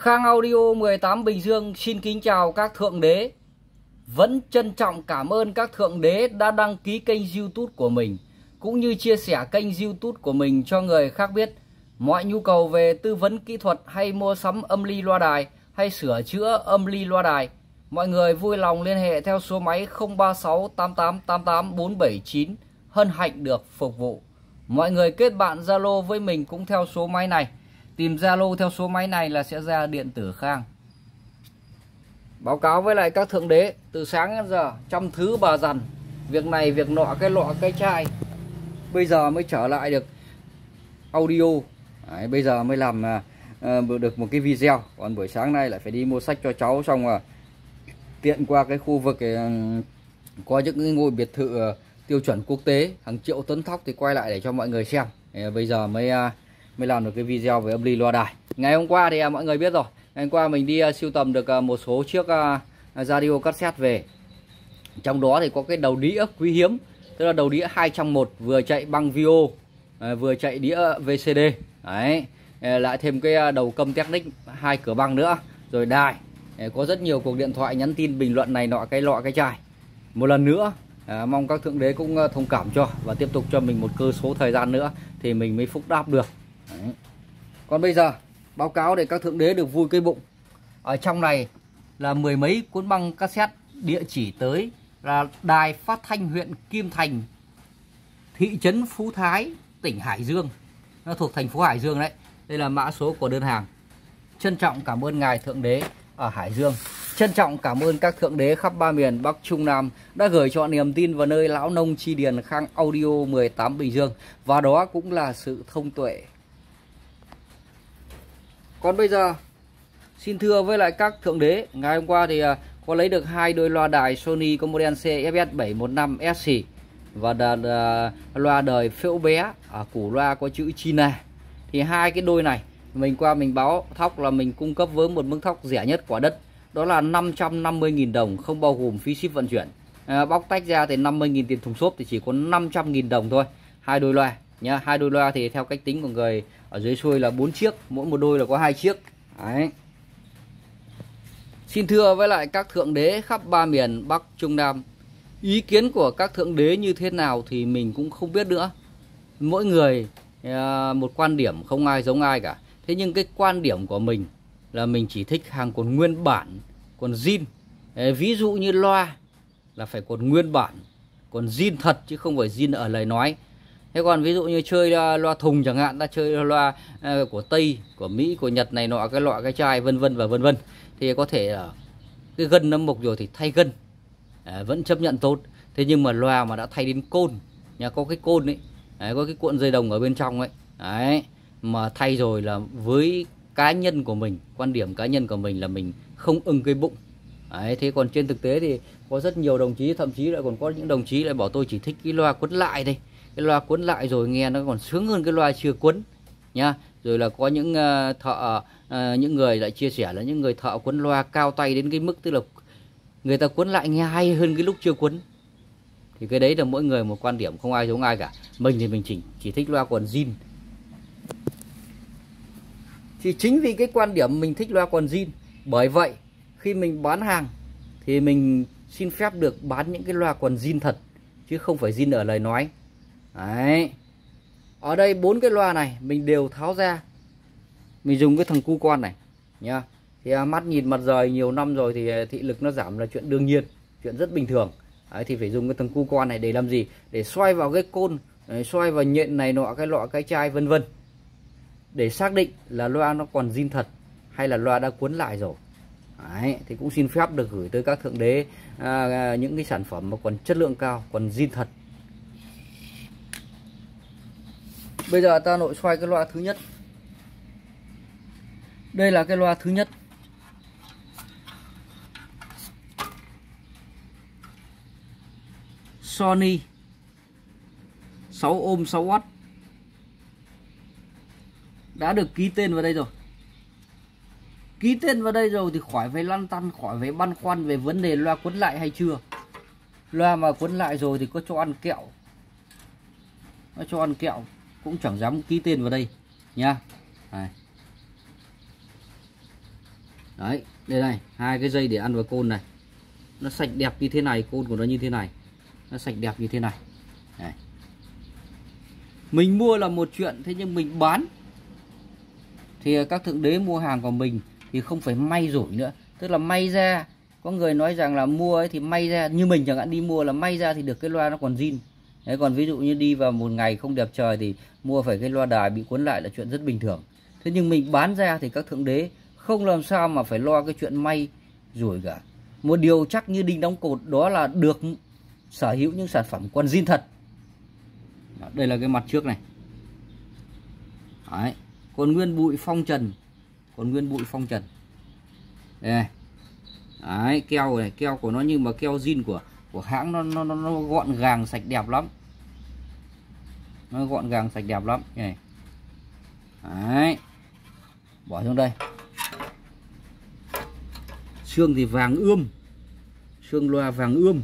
Khang Audio 18 Bình Dương xin kính chào các thượng đế. Vẫn trân trọng cảm ơn các thượng đế đã đăng ký kênh YouTube của mình, cũng như chia sẻ kênh YouTube của mình cho người khác biết. Mọi nhu cầu về tư vấn kỹ thuật hay mua sắm âm ly loa đài hay sửa chữa âm ly loa đài, mọi người vui lòng liên hệ theo số máy 036 88 88 479, hân hạnh được phục vụ. Mọi người kết bạn Zalo với mình cũng theo số máy này. Tìm Zalo theo số máy này là sẽ ra điện tử Khang. Báo cáo với lại các thượng đế, từ sáng đến giờ trăm thứ bà dằn, việc này việc nọ, cái lọ cái chai, bây giờ mới trở lại được audio. Đấy, bây giờ mới làm được một cái video. Còn buổi sáng nay lại phải đi mua sách cho cháu, xong rồi tiện qua cái khu vực có những cái ngôi biệt thự tiêu chuẩn quốc tế hàng triệu tấn thóc thì quay lại để cho mọi người xem. Bây giờ mới làm được cái video về âm ly loa đài. Ngày hôm qua thì mọi người biết rồi, ngày hôm qua mình đi sưu tầm được một số chiếc radio cassette về. Trong đó thì có cái đầu đĩa quý hiếm, tức là đầu đĩa 2 trong 1, vừa chạy băng VO, vừa chạy đĩa VCD. Đấy, lại thêm cái đầu câm Technic 2 cửa băng nữa, rồi đài. Có rất nhiều cuộc điện thoại nhắn tin bình luận này nọ cái lọ cái chai. Một lần nữa mong các thượng đế cũng thông cảm cho và tiếp tục cho mình một cơ số thời gian nữa thì mình mới phúc đáp được. Đấy. Còn bây giờ báo cáo để các thượng đế được vui cái bụng. Ở trong này là mười mấy cuốn băng cassette, địa chỉ tới là Đài Phát thanh huyện Kim Thành, thị trấn Phú Thái, tỉnh Hải Dương. Nó thuộc thành phố Hải Dương đấy. Đây là mã số của đơn hàng. Trân trọng cảm ơn ngài thượng đế ở Hải Dương. Trân trọng cảm ơn các thượng đế khắp ba miền Bắc Trung Nam đã gửi cho niềm tin vào nơi lão nông chi điền Khang Audio 18 Bình Dương. Và đó cũng là sự thông tuệ. Còn bây giờ xin thưa với lại các thượng đế, ngày hôm qua thì có lấy được 2 đôi loa đài Sony có model CFS 715 SC và loa đời phễu bé, ở củ loa có chữ China. Thì 2 cái đôi này mình qua mình báo thóc là mình cung cấp với một mức thóc rẻ nhất quả đất, đó là 550.000 đồng, không bao gồm phí ship vận chuyển. Bóc tách ra thì 50.000 tiền thùng xốp thì chỉ có 500.000 đồng thôi. 2 đôi loa nhá. 2 đôi loa thì theo cách tính của người ở dưới xuôi là 4 chiếc, mỗi một đôi là có 2 chiếc. Đấy. Xin thưa với lại các thượng đế khắp ba miền Bắc Trung Nam, ý kiến của các thượng đế như thế nào thì mình cũng không biết nữa. Mỗi người một quan điểm, không ai giống ai cả. Thế nhưng cái quan điểm của mình là mình chỉ thích hàng còn nguyên bản, còn zin. Ví dụ như loa là phải còn nguyên bản, còn zin thật chứ không phải zin ở lời nói. Thế còn ví dụ như chơi loa thùng chẳng hạn, ta chơi loa của Tây, của Mỹ, của Nhật này nọ, cái lọ cái chai vân vân và vân vân, thì có thể cái gân nó mục rồi thì thay gân vẫn chấp nhận tốt. Thế nhưng mà loa mà đã thay đến côn, nhà có cái côn ấy, có cái cuộn dây đồng ở bên trong ấy, đấy, mà thay rồi là với cá nhân của mình, quan điểm cá nhân của mình là mình không ưng cái bụng. Đấy, thế còn trên thực tế thì có rất nhiều đồng chí, thậm chí lại còn có những đồng chí lại bảo tôi chỉ thích cái loa quấn lại đây. Cái loa quấn lại rồi nghe nó còn sướng hơn cái loa chưa quấn nha. Rồi là có những thợ, những người lại chia sẻ là những người thợ quấn loa cao tay đến cái mức tức là người ta quấn lại nghe hay hơn cái lúc chưa quấn. Thì cái đấy là mỗi người một quan điểm, không ai giống ai cả. Mình thì mình chỉ thích loa còn zin. Thì chính vì cái quan điểm mình thích loa còn zin, bởi vậy khi mình bán hàng thì mình xin phép được bán những cái loa còn zin thật, chứ không phải zin ở lời nói. Đấy. Ở đây 4 cái loa này mình đều tháo ra. Mình dùng cái thằng cu con này nha. Thì mắt nhìn mặt rời nhiều năm rồi thì thị lực nó giảm là chuyện đương nhiên, chuyện rất bình thường. Đấy, thì phải dùng cái thằng cu con này để làm gì? Để xoay vào cái côn, xoay vào nhện này nọ, cái lọ cái chai vân vân, để xác định là loa nó còn zin thật hay là loa đã cuốn lại rồi. Đấy, thì cũng xin phép được gửi tới các thượng đế những cái sản phẩm mà còn chất lượng cao, còn zin thật. Bây giờ ta nội xoay cái loa thứ nhất. Đây là cái loa thứ nhất. Sony 6 ohm 6W. Đã được ký tên vào đây rồi. Ký tên vào đây rồi thì khỏi phải lăn tăn, khỏi phải băn khoăn về vấn đề loa quấn lại hay chưa. Loa mà quấn lại rồi thì có cho ăn kẹo. Nó cho ăn kẹo cũng chẳng dám ký tên vào đây nha. Này. Đấy, đây này, hai cái dây để ăn vào côn này. Nó sạch đẹp như thế này, côn của nó như thế này. Nó sạch đẹp như thế này. Đấy. Mình mua là một chuyện, thế nhưng mình bán thì các thượng đế mua hàng của mình thì không phải may rủi nữa. Tức là may ra, có người nói rằng là mua ấy thì may ra, như mình chẳng hạn đi mua là may ra thì được cái loa nó còn zin. Đấy, còn ví dụ như đi vào một ngày không đẹp trời thì mua phải cái loa đài bị cuốn lại là chuyện rất bình thường. Thế nhưng mình bán ra thì các thượng đế không làm sao mà phải lo cái chuyện may rủi cả. Một điều chắc như đinh đóng cột đó là được sở hữu những sản phẩm còn zin thật. Đây là cái mặt trước này. Đấy, còn nguyên bụi phong trần. Còn nguyên bụi phong trần. Đây này. Đấy, keo này, keo của nó nhưng mà keo zin của hãng nó gọn gàng sạch đẹp lắm. Nó gọn gàng sạch đẹp lắm này. Đấy. Bỏ xuống đây. Xương thì vàng ươm. Xương loa vàng ươm.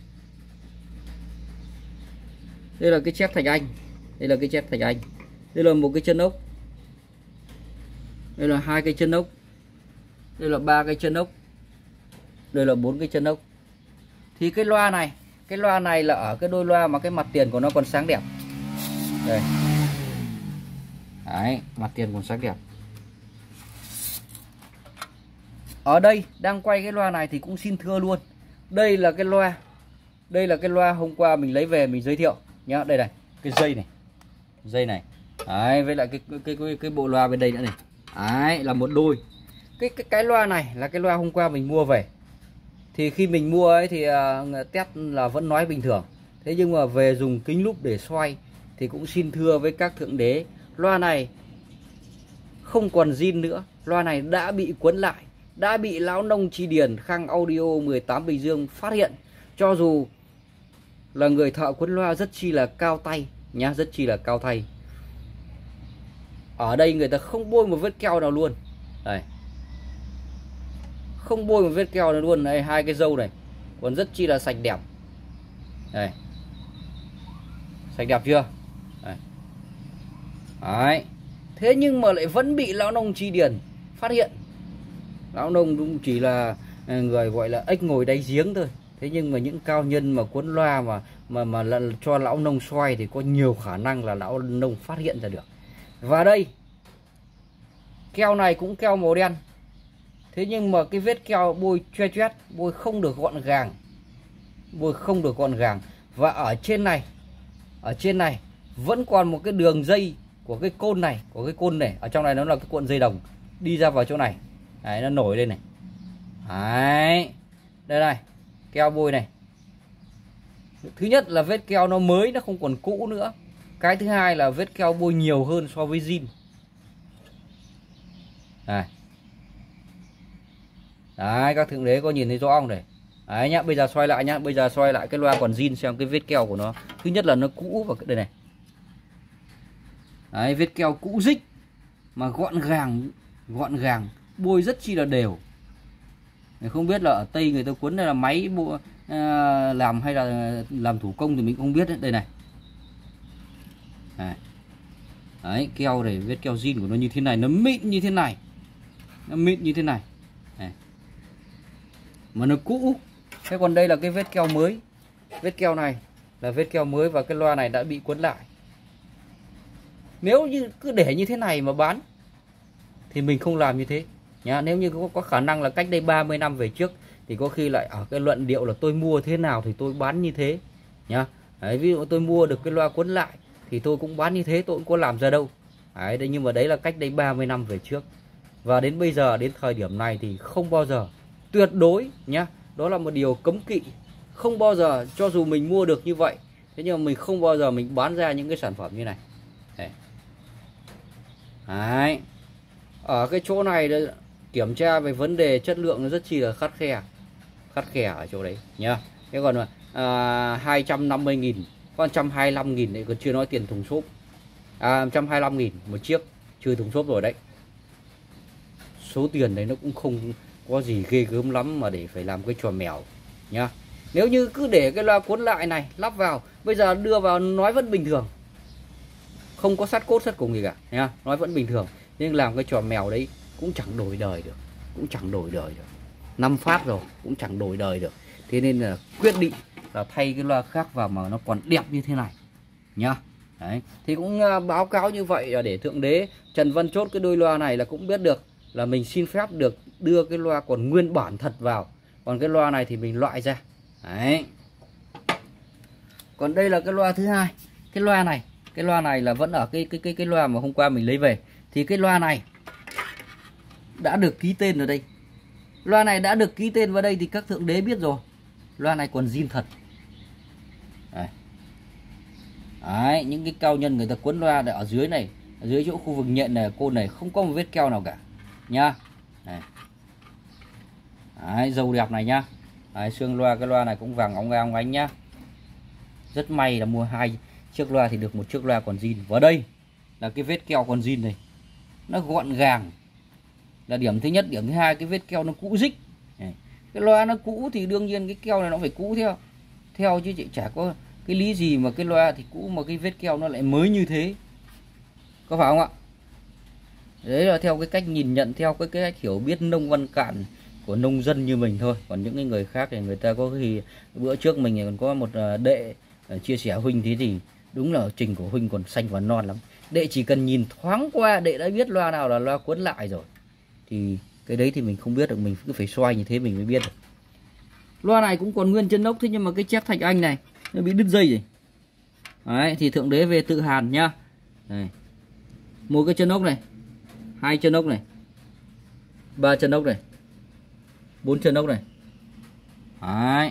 Đây là cái chép thạch anh. Đây là cái chép thạch anh. Đây là một cái chân ốc. Đây là hai cái chân ốc. Đây là ba cái chân ốc. Đây là 4 cái chân ốc. Thì cái loa này là ở cái đôi loa mà cái mặt tiền của nó còn sáng đẹp. Đây. Đấy, mặt tiền còn sáng đẹp. Ở đây đang quay cái loa này thì cũng xin thưa luôn. Đây là cái loa. Đây là cái loa hôm qua mình lấy về mình giới thiệu nhá, đây này, cái dây này. Dây này. Đấy, với lại cái bộ loa bên đây nữa này. Đấy, là một đôi. Cái loa này là cái loa hôm qua mình mua về. Thì khi mình mua ấy thì test là vẫn nói bình thường. Thế nhưng mà về dùng kính lúp để xoay thì cũng xin thưa với các thượng đế, loa này không còn zin nữa. Loa này đã bị quấn lại, đã bị lão nông Chi Điền Khang Audio 18 Bình Dương phát hiện. Cho dù là người thợ quấn loa rất chi là cao tay nhá, rất chi là cao tay. Ở đây người ta không bôi một vết keo nào luôn. Đây. Không bôi một vết keo nào luôn. Đây, hai cái râu này còn rất chi là sạch đẹp. Đây. Sạch đẹp chưa? Đây. Đấy. Thế nhưng mà lại vẫn bị lão nông Chi Điền phát hiện. Lão nông cũng chỉ là người gọi là ếch ngồi đáy giếng thôi. Thế nhưng mà những cao nhân mà cuốn loa mà cho lão nông xoay thì có nhiều khả năng là lão nông phát hiện ra được. Và đây, keo này cũng keo màu đen. Thế nhưng mà cái vết keo bôi choe choét, bôi không được gọn gàng. Bôi không được gọn gàng. Và ở trên này vẫn còn một cái đường dây của cái côn này, ở trong này nó là cái cuộn dây đồng đi ra vào chỗ này. Đấy, nó nổi lên này. Đấy. Đây này, keo bôi này. Thứ nhất là vết keo nó mới, nó không còn cũ nữa. Cái thứ hai là vết keo bôi nhiều hơn so với zin. Đây. Đấy, các thượng đế có nhìn thấy rõ không này? Đấy nhá, bây giờ xoay lại nhá, bây giờ xoay lại cái loa còn zin xem cái vết keo của nó. Thứ nhất là nó cũ và đây này. Đấy, vết keo cũ rích mà gọn gàng, bôi rất chi là đều. Không biết là ở Tây người ta cuốn đây là máy làm hay là làm thủ công thì mình không biết đấy. Đây này. Đấy, keo này, vết keo zin của nó như thế này, nó mịn như thế này. Nó mịn như thế này. Đấy. Mà nó cũ. Thế còn đây là cái vết keo mới. Vết keo này là vết keo mới và cái loa này đã bị cuốn lại. Nếu như cứ để như thế này mà bán thì mình không làm như thế nhá. Nếu như có khả năng là cách đây 30 năm về trước thì có khi lại ở cái luận điệu là tôi mua thế nào thì tôi bán như thế nhá. Đấy, ví dụ tôi mua được cái loa cuốn lại thì tôi cũng bán như thế, tôi cũng có làm ra đâu. Đấy, nhưng mà đấy là cách đây 30 năm về trước. Và đến bây giờ, đến thời điểm này thì không bao giờ, tuyệt đối nhá. Đó là một điều cấm kỵ. Không bao giờ, cho dù mình mua được như vậy, thế nhưng mà mình không bao giờ mình bán ra những cái sản phẩm như này. Đấy. Ở cái chỗ này kiểm tra về vấn đề chất lượng nó rất chi là khắt khe ở chỗ đấy nhá. Thế còn 250.000, con 125.000 đấy còn chưa nói tiền thùng xốp. 125.000 một chiếc trừ thùng xốp rồi đấy. Số tiền đấy nó cũng không có gì ghê gớm lắm mà để phải làm cái trò mèo nhá. Nếu như cứ để cái loa cuốn lại này lắp vào, bây giờ đưa vào nói vẫn bình thường, không có sát cốt sát cùng gì cả nhá, nói vẫn bình thường. Nhưng làm cái trò mèo đấy cũng chẳng đổi đời được cũng chẳng đổi đời được. 5 phát rồi cũng chẳng đổi đời được. Thế nên là quyết định là thay cái loa khác vào mà nó còn đẹp như thế này nhá. Đấy, thì cũng báo cáo như vậy là để Thượng Đế Trần Văn chốt cái đôi loa này là cũng biết được là mình xin phép được đưa cái loa còn nguyên bản thật vào. Còn cái loa này thì mình loại ra. Đấy. Còn đây là cái loa thứ hai. Cái loa này là vẫn ở cái loa mà hôm qua mình lấy về. Thì cái loa này đã được ký tên ở đây. Loa này đã được ký tên vào đây thì các Thượng Đế biết rồi. Loa này còn zin thật. Đấy. Đấy, những cái cao nhân người ta quấn loa ở dưới này, ở dưới chỗ khu vực nhện này, côn này không có một vết keo nào cả nhá. Đấy. Đấy, dầu đẹp này nhá. Đấy, xương loa, cái loa này cũng vàng óng ánh nhá. Rất may là mua 2 chiếc loa thì được một chiếc loa còn zin. Vào đây là cái vết keo còn zin này, nó gọn gàng là điểm thứ nhất. Điểm thứ hai, cái vết keo nó cũ rích. Đấy. Cái loa nó cũ thì đương nhiên cái keo này nó phải cũ theo chứ chị chả có cái lý gì mà cái loa thì cũ mà cái vết keo nó lại mới như thế, có phải không ạ? Đấy là theo cái cách nhìn nhận, theo cái cách hiểu biết nông văn cạn của nông dân như mình thôi. Còn những cái người khác thì người ta có khi bữa trước mình còn có một đệ chia sẻ Huynh, thế thì đúng là trình của Huynh còn xanh và non lắm. Đệ chỉ cần nhìn thoáng qua đệ đã biết loa nào là loa cuốn lại rồi. Thì cái đấy thì mình không biết được, mình cứ phải xoay như thế mình mới biết được. Loa này cũng còn nguyên chân ốc, thế nhưng mà cái chép thạch anh này nó bị đứt dây rồi. Đấy, thì Thượng Đế về tự hàn nhá. Đây. Một cái chân ốc này, 2 chân ốc này, 3 chân ốc này, 4 chân ốc này. Đấy.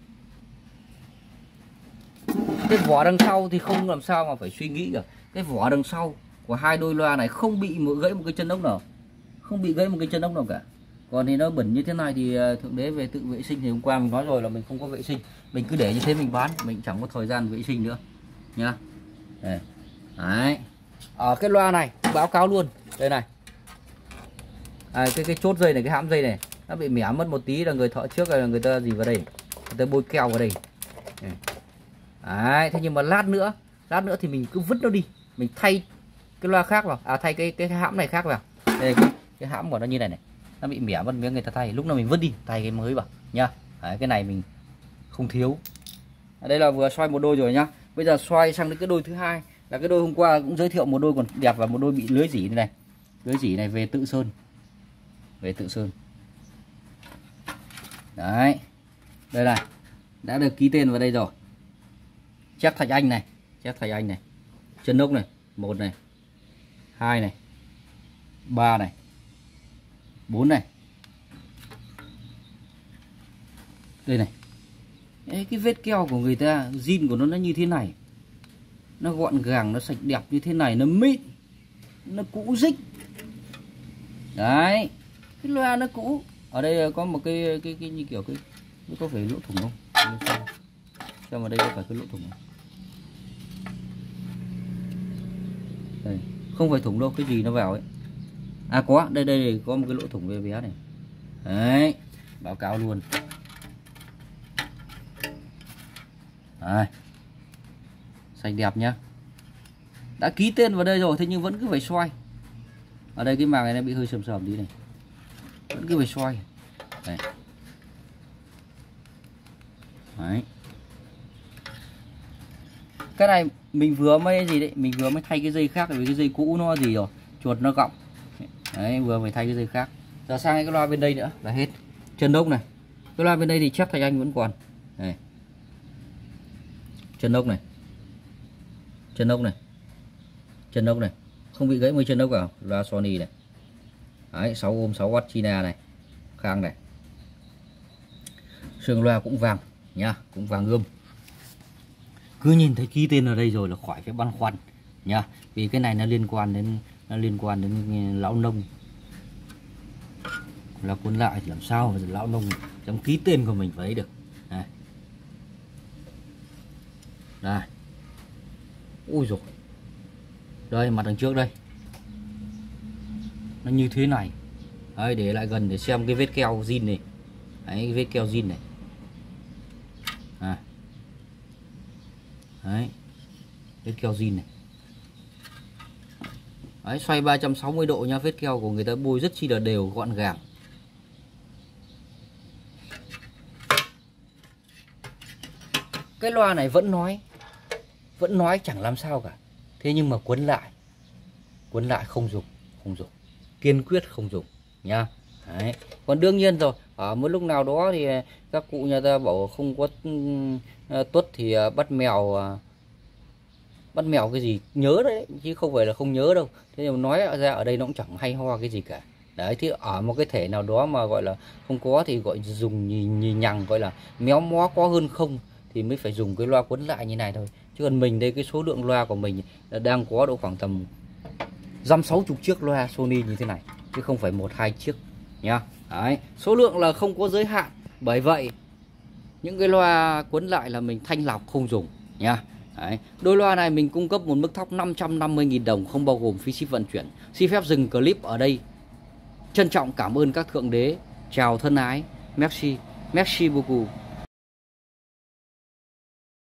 Cái vỏ đằng sau thì không làm sao mà phải suy nghĩ cả. Cái vỏ đằng sau của 2 đôi loa này không bị gãy một cái chân ốc nào, không bị gãy một cái chân ốc nào cả. Còn thì nó bẩn như thế này thì Thượng Đế về tự vệ sinh. Thì hôm qua mình nói rồi là mình không có vệ sinh, mình cứ để như thế mình bán, mình chẳng có thời gian vệ sinh nữa nhá. Đây. Đấy. Ở cái loa này báo cáo luôn đây này. Cái chốt dây này, cái hãm dây này nó bị mẻ mất một tí là người thợ trước là người ta gì vào đây, người ta bôi keo vào đây. Đấy, thế nhưng mà lát nữa thì mình cứ vứt nó đi, mình thay cái loa khác vào, thay cái hãm này khác vào. Đây, cái hãm của nó như này này, nó bị mẻ mất miếng người ta thay, lúc nào mình vứt đi, thay cái mới vào nha. Đấy, cái này mình không thiếu. Đây là vừa xoay một đôi rồi nhá. Bây giờ xoay sang đến cái đôi thứ hai, là cái đôi hôm qua cũng giới thiệu một đôi còn đẹp và một đôi bị lưới rỉ này. Lưới rỉ này về tự sơn. Về tự sơn. Đấy. Đây này, đã được ký tên vào đây rồi. Chép thạch anh này, chép thạch anh này. Chân ốc này, 1 này, 2 này, 3 này, 4 này. Đây này. Đấy, cái vết keo của người ta, zin của nó như thế này. Nó gọn gàng, nó sạch đẹp như thế này, nó mịn, nó cũ rích. Đấy, cái loa nó cũ. Ở đây có một cái như kiểu cái có phải lỗ thủng không? Xem vào đây có phải cái lỗ thủng không? Đây, không phải thủng đâu, cái gì nó vào ấy. Có, đây có một cái lỗ thủng bé bé này. Đấy, báo cáo luôn. Đây. Sạch đẹp nhá. Đã ký tên vào đây rồi, thế nhưng vẫn cứ phải xoay. Ở đây cái màng này nó bị hơi sầm sầm tí này, vẫn cứ phải xoay. Đây. Đấy. Cái này mình vừa mới gì đấy, mình vừa mới thay cái dây khác vì cái dây cũ nó gì rồi, chuột nó gọng. Đấy, vừa phải thay cái dây khác. Giờ sang cái loa bên đây nữa là hết. Chân ốc này. Cái loa bên đây thì chép thạch anh vẫn còn. Đây. Chân ốc này. Chân ốc này. Chân ốc này. Không bị gãy 10 chân ốc vào. Loa Sony này. Đấy, 6 ohm 6W China này. Khang này. Sườn loa cũng vàng nhá, cũng vàng ươm. Cứ nhìn thấy ký tên ở đây rồi là khỏi phải băn khoăn nhá, vì cái này nó liên quan đến lão nông. Là cuốn lại thì làm sao mà lão nông dám ký tên của mình vào đấy được. Đây. Đây. Ui rồi. Đây, mặt đằng trước đây. Nó như thế này. Đấy, để lại gần để xem cái vết keo zin này. Đấy, cái vết keo zin này. Đấy, vết keo zin này. Đấy, xoay 360 độ nha, vết keo của người ta bôi rất chi là đều, gọn gàng. Cái loa này vẫn nói chẳng làm sao cả. Thế nhưng mà quấn lại không dùng, kiên quyết không dùng nhá. Đấy. Còn đương nhiên rồi, ở một lúc nào đó thì các cụ nhà ta bảo không có tuất thì bắt mèo cái gì nhớ đấy, chứ không phải là không nhớ đâu. Thế nhưng mà nói ra ở đây nó cũng chẳng hay ho cái gì cả. Đấy, thì ở một cái thể nào đó mà gọi là không có thì gọi dùng nhì nhằng, gọi là méo mó có hơn không thì mới phải dùng cái loa quấn lại như này thôi. Chứ còn mình đây, cái số lượng loa của mình là đang có độ khoảng tầm 50-60 chiếc loa Sony như thế này, chứ không phải 1-2 chiếc nhá. Đấy, số lượng là không có giới hạn. Bởi vậy những cái loa quấn lại là mình thanh lọc không dùng nhá. Đấy. Đôi loa này mình cung cấp một mức thóc 550.000 đồng không bao gồm phí ship vận chuyển. Xin phép dừng clip ở đây. Trân trọng cảm ơn các thượng đế. Chào thân ái. Merci. Merci beaucoup.